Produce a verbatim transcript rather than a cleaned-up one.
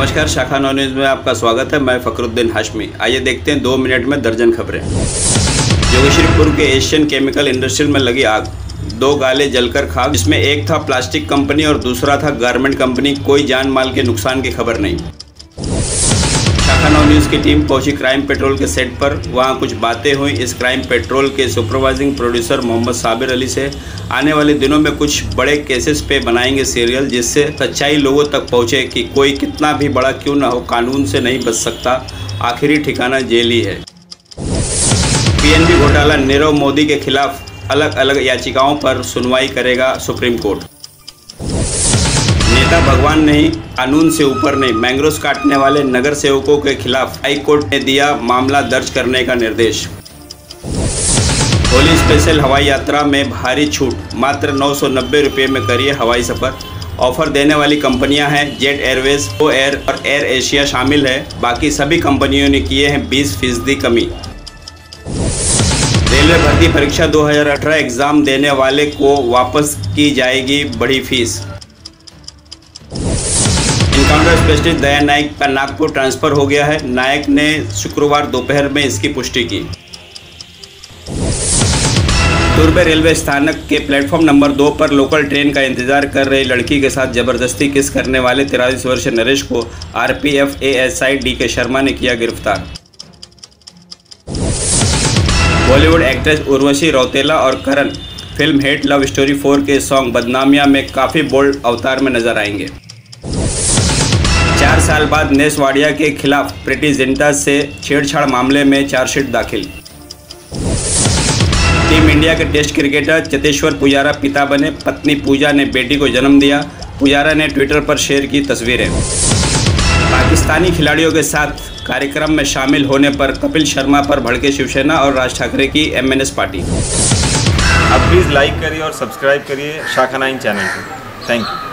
नमस्कार, शाखा नौ न्यूज़ में आपका स्वागत है। मैं फखरुद्दीन हाशमी। आइए देखते हैं दो मिनट में दर्जन खबरें। जोगेश्वरीपुर के एशियन केमिकल इंडस्ट्रियल में लगी आग, दो गाले जलकर खाक, जिसमें एक था प्लास्टिक कंपनी और दूसरा था गारमेंट कंपनी। कोई जान माल के नुकसान की खबर नहीं। शाखा नौ न्यूज़ की टीम पहुंची क्राइम पेट्रोल के सेट पर। वहां कुछ बातें हुई इस क्राइम पेट्रोल के सुपरवाइजिंग प्रोड्यूसर मोहम्मद साबिर अली से। आने वाले दिनों में कुछ बड़े केसेस पे बनाएंगे सीरियल, जिससे सच्चाई लोगों तक पहुंचे कि कोई कितना भी बड़ा क्यों ना हो, कानून से नहीं बच सकता, आखिरी ठिकाना जेल ही है। पीएनबी घोटाला, नीरव मोदी के खिलाफ अलग अलग याचिकाओं पर सुनवाई करेगा सुप्रीम कोर्ट। नेता भगवान नहीं, कानून से ऊपर नहीं, मैंग्रोव्स काटने वाले नगर सेवकों के खिलाफ हाई कोर्ट ने दिया मामला दर्ज करने का निर्देश। होली स्पेशल हवाई यात्रा में भारी छूट, मात्र नौ सौ नब्बे रुपये में करिए हवाई सफ़र। ऑफर देने वाली कंपनियां हैं जेट एयरवेज, गो एयर और एयर एशिया शामिल है। बाकी सभी कंपनियों ने किए हैं बीस फीसदी कमी। रेलवे भर्ती परीक्षा दो हज़ार अठारह एग्ज़ाम देने वाले को वापस की जाएगी बड़ी fees. Encounter specialist Daya Nayak का नागपुर ट्रांसफ़र हो गया है। नायक ने शुक्रवार दोपहर में इसकी पुष्टि की। तुर्बे रेलवे स्थानक के प्लेटफॉर्म नंबर दो पर लोकल ट्रेन का इंतजार कर रही लड़की के साथ जबरदस्ती किस करने वाले तिरालीस वर्षीय नरेश को आरपीएफ एएसआई डी के शर्मा ने किया गिरफ्तार। बॉलीवुड एक्ट्रेस उर्वशी रौतेला और Karan film Hate Love Story Four के सॉन्ग बदनामिया में काफ़ी बोल्ड अवतार में नजर आएंगे। चार साल बाद नेस वाडिया के खिलाफ प्रीति जिंटा से छेड़छाड़ मामले में चार्जशीट दाखिल। टीम इंडिया के टेस्ट क्रिकेटर चेतेश्वर पुजारा पिता बने। पत्नी पूजा ने बेटी को जन्म दिया। पुजारा ने ट्विटर पर शेयर की तस्वीरें। पाकिस्तानी खिलाड़ियों के साथ कार्यक्रम में शामिल होने पर कपिल शर्मा पर भड़के शिवसेना और राज ठाकरे की एमएनएस पार्टी। अब प्लीज़ लाइक करिए और सब्सक्राइब करिए शाखा नाइन चैनल को। Thank you.